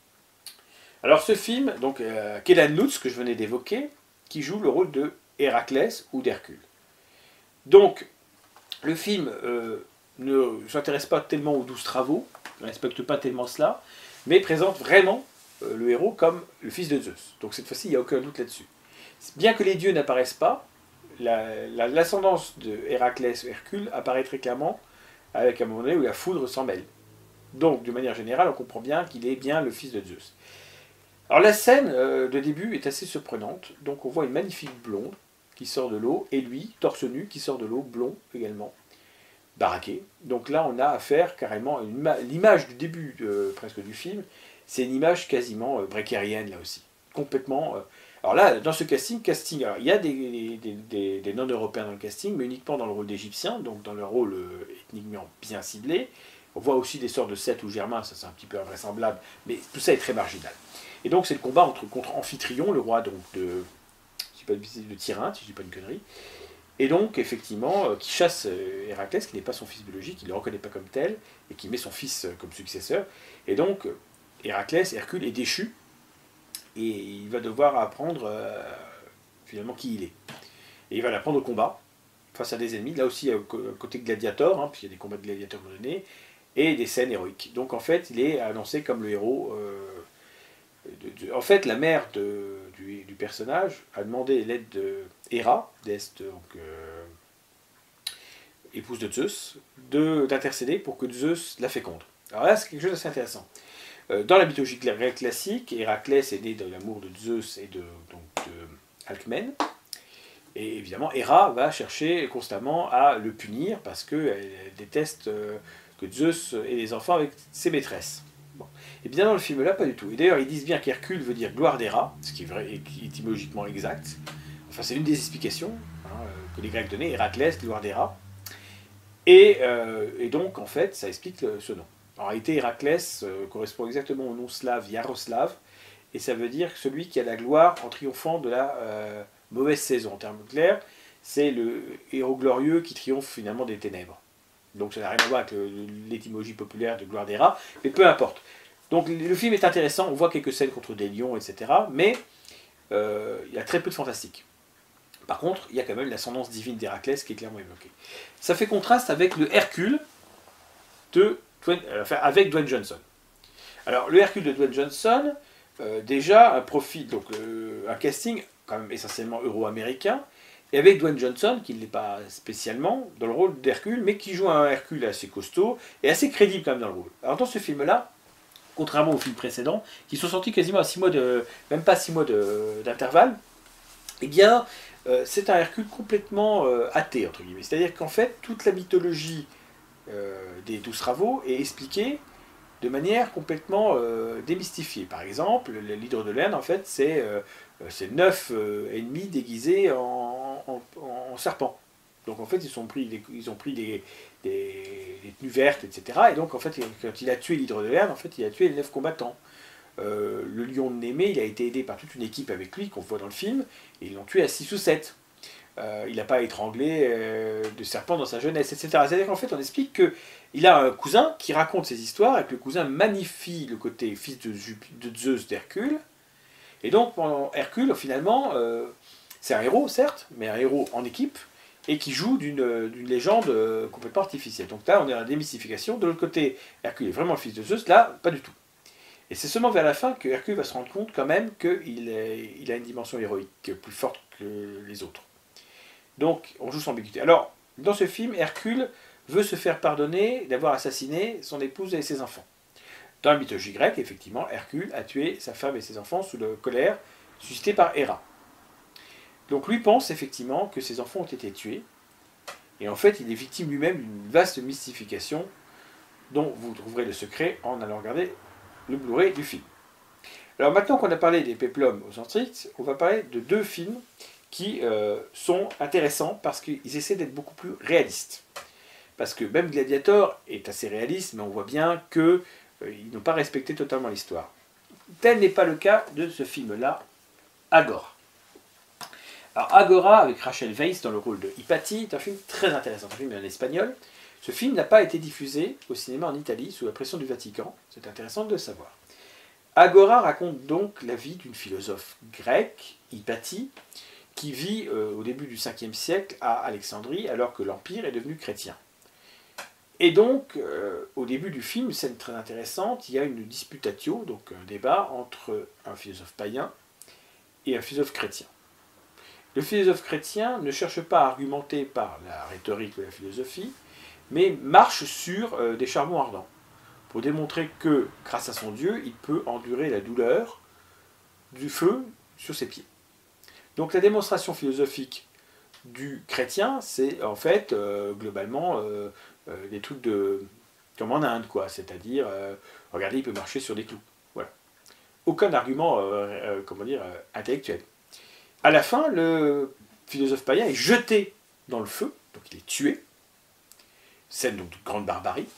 Alors ce film, donc euh, Kélan Lutz, que je venais d'évoquer, qui joue le rôle de Héraclès ou d'Hercule. Donc le film euh, ne s'intéresse pas tellement aux douze travaux, ne respecte pas tellement cela, mais présente vraiment euh, le héros comme le fils de Zeus. Donc cette fois-ci, il n'y a aucun doute là-dessus. Bien que les dieux n'apparaissent pas, l'ascendance la, la, de Héraclès ou Hercule apparaît très clairement avec un moment donné où la foudre s'en mêle. Donc, de manière générale, on comprend bien qu'il est bien le fils de Zeus. Alors la scène euh, de début est assez surprenante. Donc on voit une magnifique blonde qui sort de l'eau, et lui, torse nu, qui sort de l'eau, blond également, baraqué. Donc là, on a affaire carrément à l'image du début de, presque du film, c'est une image quasiment euh, breakerienne là aussi. Complètement... Euh, alors là, dans ce casting, casting alors, il y a des, des, des, des non-européens dans le casting, mais uniquement dans le rôle d'Égyptien, donc dans le rôle euh, ethniquement bien ciblé. On voit aussi des sortes de Seth ou Germain, ça c'est un petit peu invraisemblable, mais tout ça est très marginal. Et donc c'est le combat entre, contre Amphitryon, le roi donc, de, je sais pas, de Tyrinthe, si je dis pas une connerie, et donc effectivement euh, qui chasse euh, Héraclès, qui n'est pas son fils biologique, il ne le reconnaît pas comme tel, et qui met son fils euh, comme successeur. Et donc euh, Héraclès, Hercule, est déchu, et il va devoir apprendre euh, finalement qui il est. Et il va l'apprendre au combat, face à des ennemis, là aussi euh, côté gladiator, hein, puisqu'il y a des combats de gladiateurs donnés, et des scènes héroïques. Donc en fait, il est annoncé comme le héros. Euh, de, de, en fait, la mère de, du, du personnage a demandé l'aide de Héra, déesse donc euh, épouse de Zeus, d'intercéder pour que Zeus la féconde. Alors là, c'est quelque chose d'assez intéressant. Euh, dans la mythologie grecque classique, Héraclès est né de l'amour de Zeus et de, donc, de Alcmène. Et évidemment, Héra va chercher constamment à le punir parce qu'elle déteste euh, que Zeus ait des enfants avec ses maîtresses. Bon. Et bien dans le film là, pas du tout. Et d'ailleurs, ils disent bien qu'Hercule veut dire gloire d'Héra, ce qui est vrai et qui est étymologiquement exact. Enfin, c'est une des explications hein, que les Grecs donnaient, Héraclès, gloire d'Héra. Et, euh, et donc, en fait, ça explique le, ce nom. En réalité, Héraclès euh, correspond exactement au nom slave Yaroslav, et ça veut dire celui qui a la gloire en triomphant de la euh, mauvaise saison. En termes clairs, c'est le héros glorieux qui triomphe finalement des ténèbres. Donc ça n'a rien à voir avec l'étymologie populaire de gloire d'Héra, mais peu importe. Donc le film est intéressant, on voit quelques scènes contre des lions, et cetera. Mais euh, il y a très peu de fantastique. Par contre, il y a quand même l'ascendance divine d'Héraclès qui est clairement évoquée. Ça fait contraste avec le Hercule de Dwayne, enfin, avec Dwayne Johnson. Alors le Hercule de Dwayne Johnson, euh, déjà un profil, donc euh, un casting quand même essentiellement euro-américain, et avec Dwayne Johnson, qui ne l'est pas spécialement dans le rôle d'Hercule, mais qui joue un Hercule assez costaud et assez crédible quand même dans le rôle. Alors dans ce film-là, contrairement aux films précédents, qui sont sortis quasiment à six mois de, même pas six mois d'intervalle, eh bien, euh, c'est un Hercule complètement euh, athée, entre guillemets. C'est-à-dire qu'en fait, toute la mythologie euh, des douze travaux est expliquée de manière complètement euh, démystifiée. Par exemple, l'hydre de Lerne, en fait, c'est euh, neuf euh, ennemis déguisés en, en, en serpent. Donc en fait, ils, sont pris des, ils ont pris des, des, des tenues vertes, et cetera. Et donc en fait, quand il a tué l'hydre de Lerne, en fait, il a tué les neuf combattants. Euh, le lion de Némée, il a été aidé par toute une équipe avec lui, qu'on voit dans le film, et ils l'ont tué à six ou sept. Euh, il n'a pas étranglé euh, de serpent dans sa jeunesse, et cetera. C'est-à-dire qu'en fait, on explique qu'il a un cousin qui raconte ses histoires, et que le cousin magnifie le côté fils de, de Zeus d'Hercule. Et donc, Hercule, finalement, euh, c'est un héros, certes, mais un héros en équipe, et qui joue d'une légende complètement artificielle. Donc là, on est dans la démystification. De l'autre côté, Hercule est vraiment le fils de Zeus, là, pas du tout. Et c'est seulement vers la fin que Hercule va se rendre compte quand même qu'il il a une dimension héroïque plus forte que les autres. Donc, on joue sans ambiguïté. Alors, dans ce film, Hercule veut se faire pardonner d'avoir assassiné son épouse et ses enfants. Dans la mythologie grecque, effectivement, Hercule a tué sa femme et ses enfants sous la colère suscitée par Héra. Donc lui pense effectivement que ses enfants ont été tués, et en fait, il est victime lui-même d'une vaste mystification dont vous trouverez le secret en allant regarder le Blu-ray du film. Alors maintenant qu'on a parlé des péplums aux Antrix, on va parler de deux films qui euh, sont intéressants parce qu'ils essaient d'être beaucoup plus réalistes. Parce que même Gladiator est assez réaliste, mais on voit bien qu'ils euh, n'ont pas respecté totalement l'histoire. Tel n'est pas le cas de ce film-là, Agora. Alors Agora, avec Rachel Weisz dans le rôle de Hypatie, est un film très intéressant, un film en espagnol. Ce film n'a pas été diffusé au cinéma en Italie sous la pression du Vatican, c'est intéressant de le savoir. Agora raconte donc la vie d'une philosophe grecque, Hypatie, qui vit euh, au début du cinquième siècle à Alexandrie, alors que l'Empire est devenu chrétien. Et donc, euh, au début du film, scène très intéressante, il y a une disputatio, donc un débat entre un philosophe païen et un philosophe chrétien. Le philosophe chrétien ne cherche pas à argumenter par la rhétorique ou la philosophie, mais marche sur euh, des charbons ardents, pour démontrer que, grâce à son Dieu, il peut endurer la douleur du feu sur ses pieds. Donc la démonstration philosophique du chrétien, c'est en fait, euh, globalement, euh, euh, des trucs de... comme en Inde, quoi. C'est-à-dire, euh, regardez, il peut marcher sur des clous. Voilà. Aucun argument, euh, euh, comment dire, euh, intellectuel. À la fin, le philosophe païen est jeté dans le feu, donc il est tué. Scène donc de grande barbarie.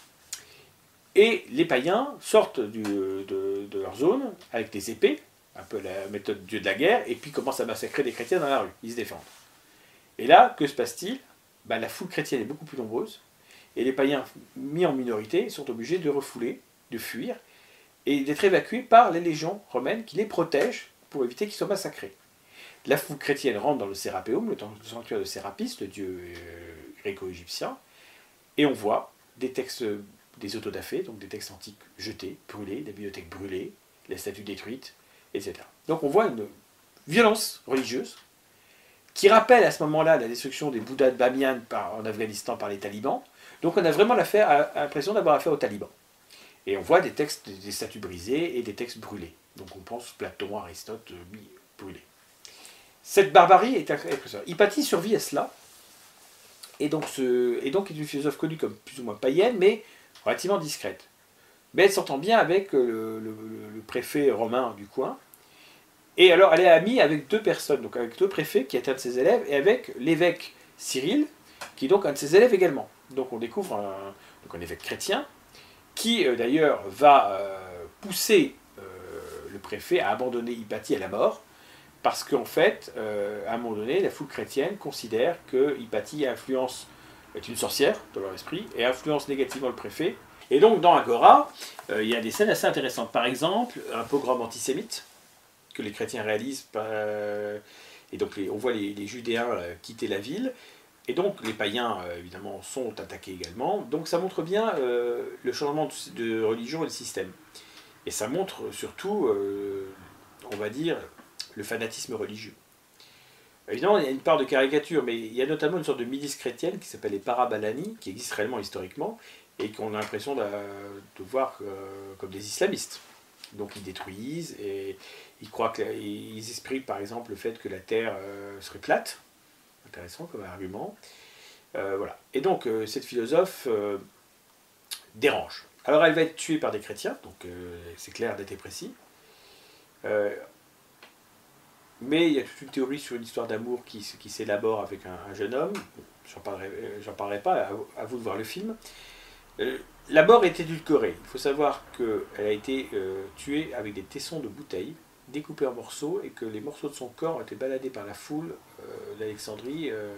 Et les païens sortent du, de, de leur zone avec des épées, un peu la méthode dieu de la guerre, et puis commencent à massacrer des chrétiens dans la rue. Ils se défendent. Et là, que se passe-t-il? Ben, la foule chrétienne est beaucoup plus nombreuse, et les païens mis en minorité sont obligés de refouler, de fuir, et d'être évacués par les légions romaines qui les protègent pour éviter qu'ils soient massacrés. La foule chrétienne rentre dans le Sérapéum, le sanctuaire de Sérapis, le dieu euh, gréco-égyptien, et on voit des textes, des autodafés, donc des textes antiques jetés, brûlés, des bibliothèques brûlées, les statues détruites, et cetera. Donc on voit une violence religieuse qui rappelle à ce moment-là la destruction des Bouddhas de Bamiyan par, en Afghanistan par les talibans. Donc on a vraiment l'impression d'avoir affaire aux talibans. Et on voit des textes, des statues brisées et des textes brûlés. Donc on pense Platon, Aristote, brûlés. Cette barbarie est impressionnante. Hypatie survit à cela, et donc, ce, et donc est une philosophe connue comme plus ou moins païenne, mais relativement discrète. Mais elle s'entend bien avec le, le, le préfet romain du coin. Et alors elle est amie avec deux personnes, donc avec deux préfets qui étaient un de ses élèves, et avec l'évêque Cyril, qui est donc un de ses élèves également. Donc on découvre un, donc un évêque chrétien, qui euh, d'ailleurs va euh, pousser euh, le préfet à abandonner Hypatie à la mort, parce qu'en fait, euh, à un moment donné, la foule chrétienne considère que Hypatie influence, est une sorcière dans leur esprit, et influence négativement le préfet. Et donc dans Agora, euh, il y a des scènes assez intéressantes. Par exemple, un pogrom antisémite que les chrétiens réalisent, euh, et donc les, on voit les, les Judéens euh, quitter la ville, et donc les païens euh, évidemment sont attaqués également. Donc ça montre bien euh, le changement de, de religion et de système. Et ça montre surtout, euh, on va dire, le fanatisme religieux. Évidemment, il y a une part de caricature, mais il y a notamment une sorte de milice chrétienne qui s'appelle les Parabalani, qui existe réellement historiquement, et qu'on a l'impression de, de voir euh, comme des islamistes. Donc ils détruisent, et ils croient que, ils expriment par exemple le fait que la Terre euh, serait plate. Intéressant comme argument. Euh, voilà. Et donc euh, cette philosophe euh, dérange. Alors elle va être tuée par des chrétiens, donc euh, c'est clair, d'être précis. Euh, Mais il y a toute une théorie sur une histoire d'amour qui, qui s'élabore avec un, un jeune homme. J'en parlerai, j'en parlerai pas, à, à vous de voir le film. Euh, la mort est édulcorée. Il faut savoir qu'elle a été euh, tuée avec des tessons de bouteilles, découpés en morceaux, et que les morceaux de son corps ont été baladés par la foule euh, d'Alexandrie euh,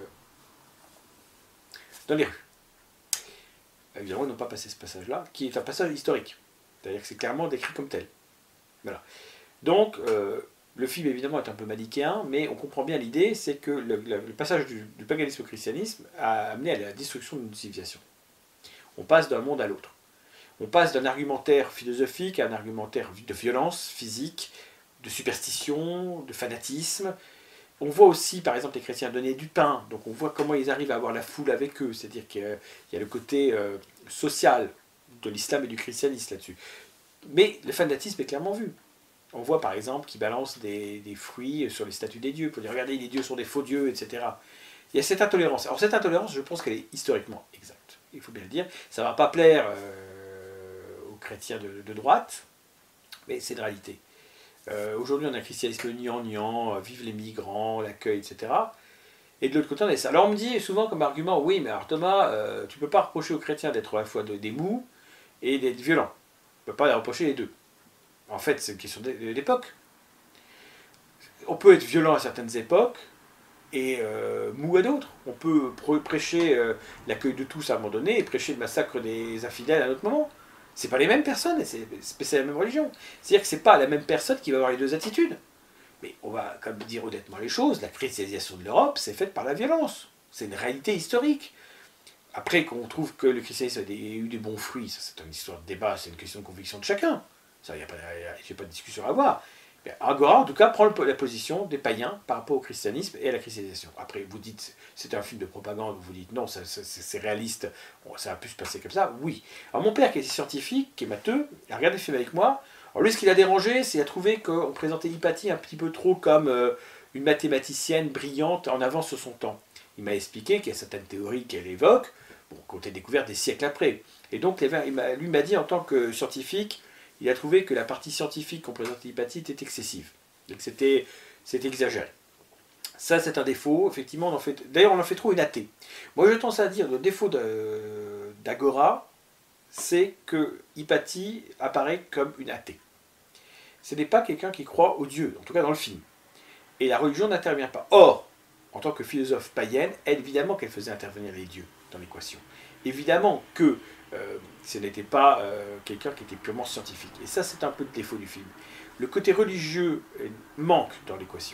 dans les rues. Évidemment, ils n'ont pas passé ce passage-là, qui est un passage historique. C'est-à-dire que c'est clairement décrit comme tel. Voilà. Donc, euh, le film évidemment est un peu manichéen, mais on comprend bien l'idée, c'est que le, le, le passage du, du paganisme au christianisme a amené à la destruction d'une civilisation. On passe d'un monde à l'autre. On passe d'un argumentaire philosophique à un argumentaire de violence physique, de superstition, de fanatisme. On voit aussi, par exemple, les chrétiens donner du pain, donc on voit comment ils arrivent à avoir la foule avec eux, c'est-à-dire qu'il y a le côté euh, social de l'islam et du christianisme là-dessus. Mais le fanatisme est clairement vu. On voit par exemple qu'ils balancent des, des fruits sur les statues des dieux, pour dire regardez, les dieux sont des faux dieux, et cetera. Il y a cette intolérance. Alors cette intolérance, je pense qu'elle est historiquement exacte. Il faut bien le dire. Ça ne va pas plaire euh, aux chrétiens de, de droite, mais c'est une réalité. Euh, Aujourd'hui, on a un christianisme gnangnan, vive les migrants, l'accueil, et cetera. Et de l'autre côté, on a ça. Alors on me dit souvent comme argument, oui, mais alors Thomas, euh, tu ne peux pas reprocher aux chrétiens d'être à la fois de, des mous et d'être violents. Tu ne peux pas les reprocher les deux. En fait, c'est une question d'époque. On peut être violent à certaines époques et euh, mou à d'autres. On peut prêcher euh, l'accueil de tous à un moment donné et prêcher le massacre des infidèles à un autre moment. C'est pas les mêmes personnes, c'est la même religion. C'est-à-dire que c'est pas la même personne qui va avoir les deux attitudes. Mais on va quand même dire honnêtement les choses, la christianisation de l'Europe, c'est faite par la violence. C'est une réalité historique. Après, qu'on trouve que le christianisme a eu des bons fruits, ça c'est une histoire de débat, c'est une question de conviction de chacun. Ça, il n'y a, a pas de discussion à avoir. Mais Agora, en tout cas, prend la position des païens par rapport au christianisme et à la christianisation. Après, vous dites, c'est un film de propagande, vous dites, non, c'est réaliste, bon, ça a pu se passer comme ça, oui. Alors mon père, qui est scientifique, qui est matheux, il a regardé le film avec moi. Alors lui, ce qui l'a dérangé, c'est qu'il a trouvé qu'on présentait Hypatie un petit peu trop comme euh, une mathématicienne brillante en avance sur son temps. Il m'a expliqué qu'il y a certaines théories qu'elle évoque, bon, qui ont été découvertes des siècles après. Et donc, il m'a, lui m'a dit, en tant que scientifique, il a trouvé que la partie scientifique qu'on présentait Hypatie était excessive. Donc c'était exagéré. Ça, c'est un défaut. Effectivement, on en fait. D'ailleurs, on en fait trop une athée. Moi, je tendance à dire le défaut d'Agora, c'est que Hypatie apparaît comme une athée. Ce n'est pas quelqu'un qui croit au Dieu, en tout cas dans le film. Et la religion n'intervient pas. Or, en tant que philosophe païenne, elle, évidemment qu'elle faisait intervenir les dieux dans l'équation. Évidemment que euh, ce n'était pas euh, quelqu'un qui était purement scientifique. Et ça, c'est un peu le défaut du film. Le côté religieux manque dans l'équation.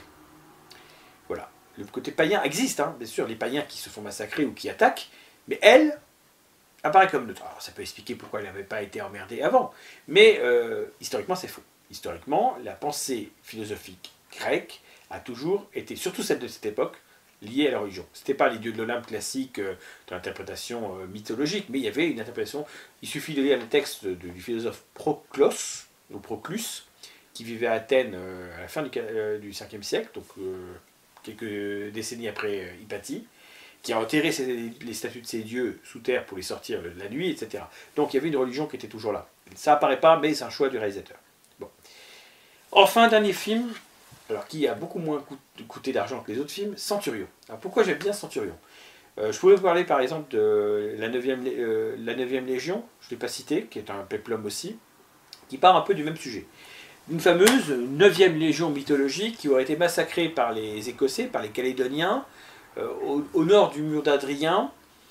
Voilà. Le côté païen existe, hein, bien sûr, les païens qui se font massacrer ou qui attaquent, mais elle apparaît comme neutre. Alors, ça peut expliquer pourquoi elle n'avait pas été emmerdée avant, mais euh, historiquement, c'est faux. Historiquement, la pensée philosophique grecque a toujours été, surtout celle de cette époque, liée à la religion. Ce n'était pas les dieux de l'Olympe classiques euh, de l'interprétation euh, mythologique, mais il y avait une interprétation. Il suffit de lire le texte de, du philosophe Proclos, ou Proclus, qui vivait à Athènes euh, à la fin du, euh, du cinquième siècle, donc euh, quelques décennies après euh, Hypatie, qui a enterré ses, les statues de ses dieux sous terre pour les sortir la nuit, et cetera. Donc il y avait une religion qui était toujours là. Ça apparaît pas, mais c'est un choix du réalisateur. Bon. Enfin, dernier film, alors qui a beaucoup moins coûté d'argent que les autres films, Centurion. Alors pourquoi j'aime bien Centurion? euh, Je pourrais vous parler par exemple de la neuvième, euh, la neuvième Légion, je ne l'ai pas cité, qui est un péplum aussi, qui part un peu du même sujet. Une fameuse neuvième Légion mythologique qui aurait été massacrée par les Écossais, par les Calédoniens, euh, au, au nord du mur d'Adrien,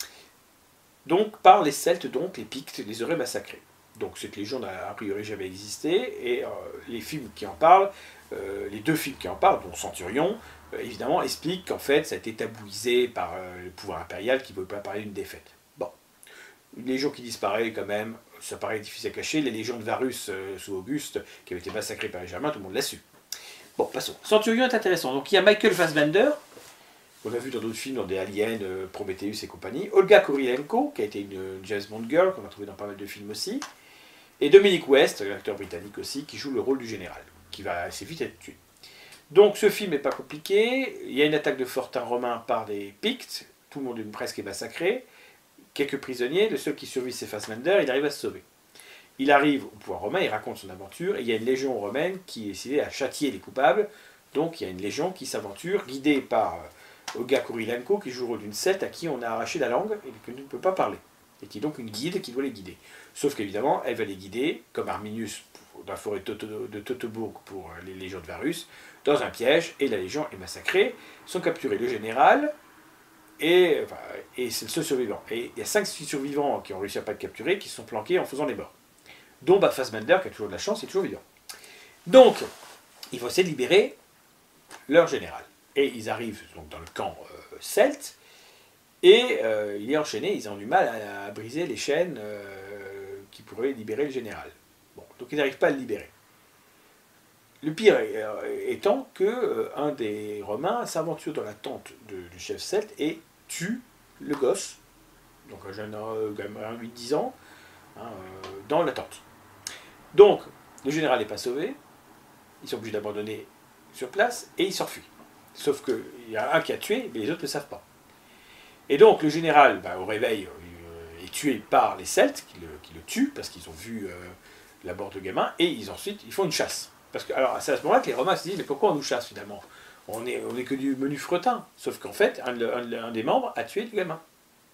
donc par les Celtes, donc les Pictes, les auraient massacrés. Donc cette légion n'a a priori jamais existé, et euh, les films qui en parlent, euh, les deux films qui en parlent, dont Centurion, euh, évidemment expliquent qu'en fait ça a été tabouisé par euh, le pouvoir impérial qui ne veut pas parler d'une défaite. Bon, une légion qui disparaît quand même, ça paraît difficile à cacher, les légions de Varus euh, sous Auguste, qui avaient été massacrées par les Germains, tout le monde l'a su. Bon, passons. Centurion est intéressant, donc il y a Michael Fassbender, on l'a vu dans d'autres films, dans des Aliens, euh, Prometheus et compagnie, Olga Kurylenko, qui a été une, une James Bond girl, qu'on a trouvé dans pas mal de films aussi, et Dominic West, l'acteur britannique aussi, qui joue le rôle du général, qui va assez vite être tué. Donc ce film n'est pas compliqué, il y a une attaque de fortin romain par les Pictes, tout le monde est presque est massacré, quelques prisonniers, le seul qui survit c'est Fassbender, il arrive à se sauver. Il arrive au pouvoir romain, il raconte son aventure, et il y a une légion romaine qui est décidée à châtier les coupables, donc il y a une légion qui s'aventure, guidée par Olga Kurylenko, qui joue le rôle d'une celte à qui on a arraché la langue et qui ne peut pas parler, et qui est donc une guide qui doit les guider. Sauf qu'évidemment, elle va les guider, comme Arminius dans la forêt de Teutobourg pour les légions de Varus, dans un piège, et la légion est massacrée. Sont capturés le général, et, enfin, et c'est le seul survivant. Et il y a cinq survivants qui ont réussi à ne pas être capturés, qui se sont planqués en faisant les morts. Dont Bad Fassbender, qui a toujours de la chance, est toujours vivant. Donc, il faut essayer de libérer leur général. Et ils arrivent donc dans le camp euh, celte, et euh, il est enchaîné, ils ont du mal à, à briser les chaînes euh, qui pourraient libérer le général. Bon, donc ils n'arrivent pas à le libérer. Le pire étant que euh, un des Romains s'aventure dans la tente de, du chef celte et tue le gosse, donc un jeune euh, gamin de huit dix ans, hein, euh, dans la tente. Donc, le général n'est pas sauvé, ils sont obligés d'abandonner sur place et ils s'enfuient. Sauf qu'il y a un qui a tué, mais les autres ne le savent pas. Et donc le général, bah, au réveil, euh, est tué par les Celtes, qui le, qui le tuent, parce qu'ils ont vu euh, il aborde le gamin, et ils, ensuite ils font une chasse. Parce que, alors c'est à ce moment-là que les Romains se disent, mais pourquoi on nous chasse finalement? On n'est on est que du menu fretin. Sauf qu'en fait, un, un, un des membres a tué le gamin.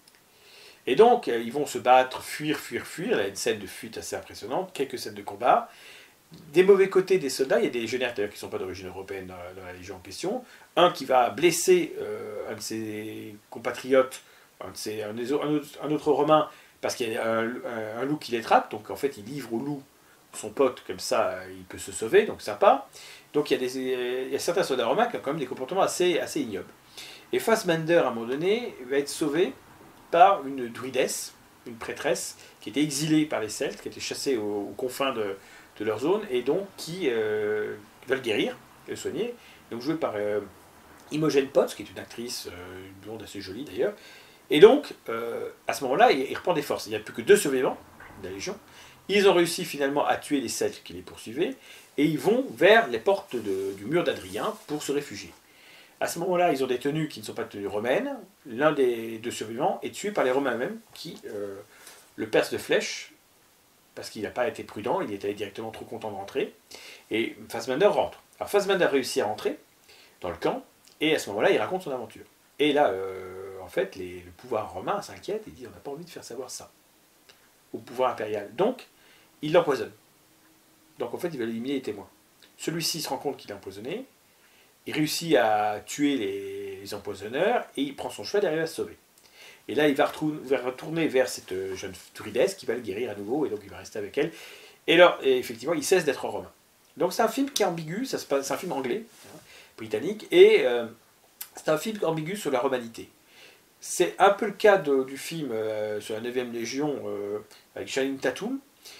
Et donc, ils vont se battre, fuir, fuir, fuir. Il y a une scène de fuite assez impressionnante, quelques scènes de combat. Des mauvais côtés des soldats, il y a des légionnaires d'ailleurs qui ne sont pas d'origine européenne dans la, dans la légion en question. Un qui va blesser euh, un de ses compatriotes, un, de ses, un, un, autre, un autre Romain, parce qu'il y a un, un, un loup qui les trappe. Donc en fait, il livre au loup son pote, comme ça, il peut se sauver, donc sympa. Donc il y a, des, il y a certains soldats romains qui ont quand même des comportements assez, assez ignobles. Et Fassbender, à un moment donné, va être sauvé par une druidesse, une prêtresse, qui était exilée par les Celtes, qui était chassée aux, aux confins de, de leur zone, et donc qui euh, va le guérir, le soigner. Donc joué par euh, Imogen Potts, qui est une actrice, euh, une blonde assez jolie d'ailleurs. Et donc, euh, à ce moment-là, il, il reprend des forces. Il n'y a plus que deux survivants de la Légion. Ils ont réussi finalement à tuer les Celtes qui les poursuivaient, et ils vont vers les portes de, du mur d'Adrien pour se réfugier. À ce moment-là, ils ont des tenues qui ne sont pas tenues romaines. L'un des deux survivants est tué par les Romains eux-mêmes, qui euh, le percent de flèches, parce qu'il n'a pas été prudent, il est allé directement trop content de rentrer. Et Fassbender rentre. Alors Fassbender réussit à rentrer dans le camp, et à ce moment-là, il raconte son aventure. Et là, euh, en fait, les, le pouvoir romain s'inquiète et dit, on n'a pas envie de faire savoir ça au pouvoir impérial. Donc, il l'empoisonne. Donc en fait, il va éliminer les témoins. Celui-ci se rend compte qu'il est empoisonné, il réussit à tuer les, les empoisonneurs, et il prend son cheval et arrive à se sauver. Et là, il va retourner, retourner vers cette jeune druidesse qui va le guérir à nouveau, et donc il va rester avec elle. Et alors, et effectivement, il cesse d'être romain. Donc c'est un film qui est ambigu, ça se passe, c'est un film anglais, hein, britannique, et euh, c'est un film ambigu sur la romanité. C'est un peu le cas de, du film euh, sur la neuvième Légion euh, avec Channing Tatum,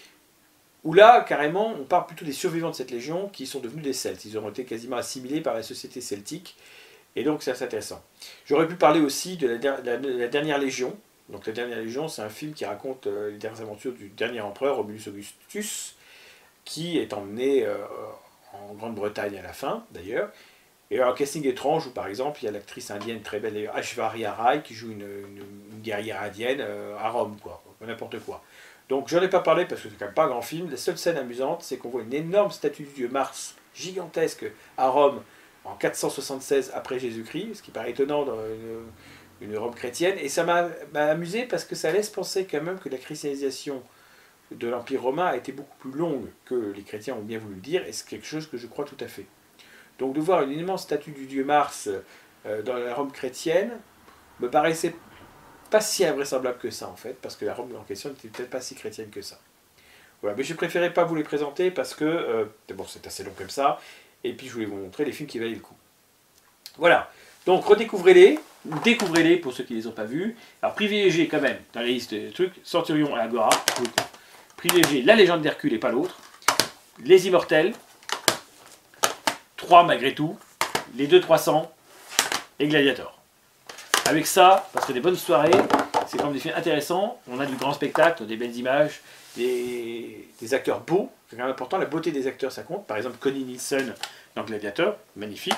où là, carrément, on parle plutôt des survivants de cette légion qui sont devenus des Celtes. Ils ont été quasiment assimilés par la société celtique, et donc c'est assez intéressant. J'aurais pu parler aussi de la, la, la dernière Légion. Donc la dernière Légion, c'est un film qui raconte euh, les dernières aventures du dernier empereur, Romulus Augustus, qui est emmené euh, en Grande-Bretagne à la fin, d'ailleurs. Et alors, un casting étrange où, par exemple, il y a l'actrice indienne très belle, Aishwarya Rai, qui joue une, une, une guerrière indienne euh, à Rome, quoi, n'importe quoi. Donc, j'en ai pas parlé parce que c'est quand même pas un grand film. La seule scène amusante, c'est qu'on voit une énorme statue du dieu Mars, gigantesque, à Rome, en quatre cent soixante-seize après Jésus-Christ, ce qui paraît étonnant dans une, une Rome chrétienne. Et ça m'a amusé parce que ça laisse penser quand même que la christianisation de l'Empire romain a été beaucoup plus longue que les chrétiens ont bien voulu le dire, et c'est quelque chose que je crois tout à fait. Donc de voir une immense statue du dieu Mars euh, dans la Rome chrétienne me paraissait pas si invraisemblable que ça en fait, parce que la Rome en question n'était peut-être pas si chrétienne que ça. Voilà, mais je préférais pas vous les présenter parce que, euh, d'abord c'est assez long comme ça, et puis je voulais vous montrer les films qui valaient le coup. Voilà, donc redécouvrez-les, ou découvrez-les pour ceux qui ne les ont pas vus. Alors privilégiez quand même, dans la liste des trucs, Centurion et Agora, privilégiez La Légende d'Hercule et pas l'autre, Les Immortels, trois malgré tout, les deux trois cents et Gladiator. Avec ça, parce que des bonnes soirées, c'est quand même des films intéressants, on a du grand spectacle, des belles images, des, des acteurs beaux, c'est quand même important, la beauté des acteurs ça compte, par exemple Connie Nielsen dans Gladiator, magnifique.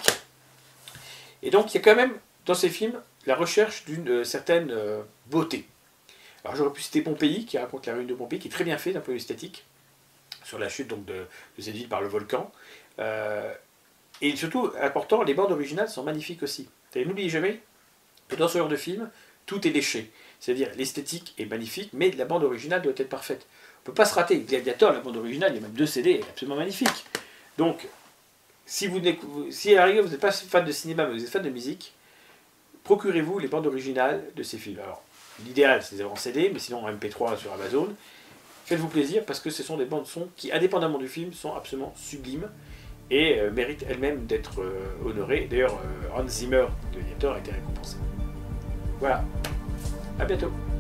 Et donc il y a quand même dans ces films la recherche d'une euh, certaine euh, beauté. Alors j'aurais pu citer Pompéi, qui raconte la ruine de Pompéi, qui est très bien fait d'un point de vue esthétique, sur la chute donc, de, de cette ville par le volcan. Euh, et surtout, important, les bandes originales sont magnifiques aussi. N'oubliez jamais que dans ce genre de film, tout est léché. C'est-à-dire, l'esthétique est magnifique, mais la bande originale doit être parfaite. On ne peut pas se rater. Gladiator, la bande originale, il y a même deux C D, elle est absolument magnifique. Donc, si, vous si à la rigueur, vous n'êtes pas fan de cinéma, mais vous êtes fan de musique, procurez-vous les bandes originales de ces films. Alors, l'idéal, c'est les avoir en C D, mais sinon en M P trois sur Amazon. Faites-vous plaisir, parce que ce sont des bandes son qui, indépendamment du film, sont absolument sublimes et euh, méritent elles-mêmes d'être euh, honorées. D'ailleurs, euh, Hans Zimmer de Gladiator a été récompensé. Voilà, à bientôt.